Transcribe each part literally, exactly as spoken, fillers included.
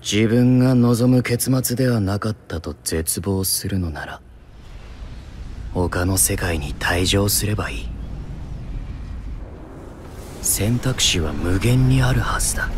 自分が望む結末ではなかったと絶望するのなら、他の世界に退場すればいい。選択肢は無限にあるはずだ。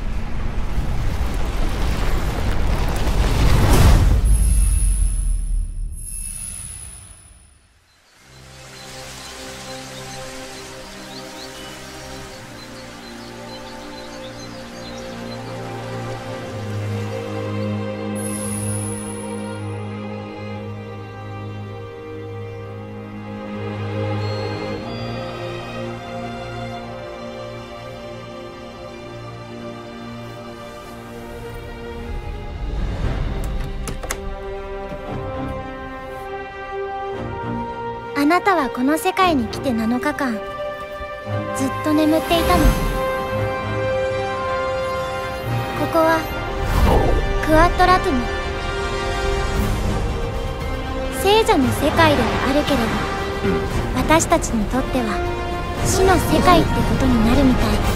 あなたはこの世界に来てなのかかん、ずっと眠っていたの。ここはクワットラトゥム、聖者の世界ではあるけれど、私たちにとっては死の世界ってことになるみたい。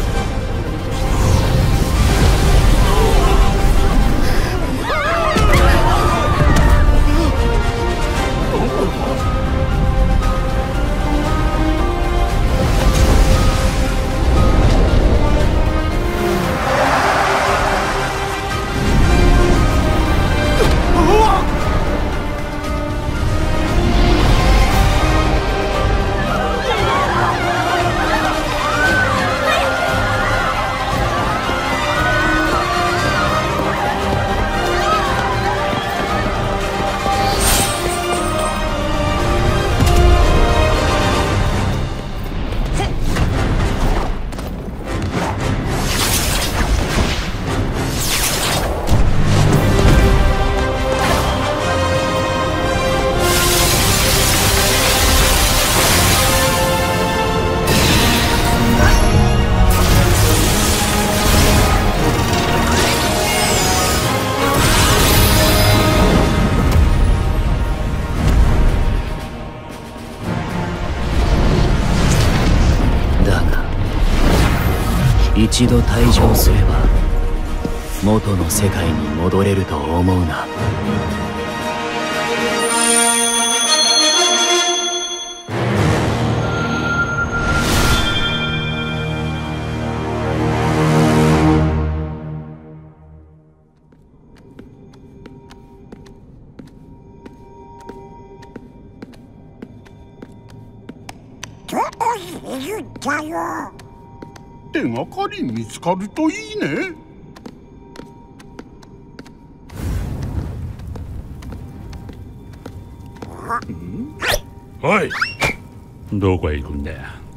一度退場すれば元の世界に戻れると思うな。 言ったよ。 手がかり見つかるといいね。 おい、どこへ行くんだよ。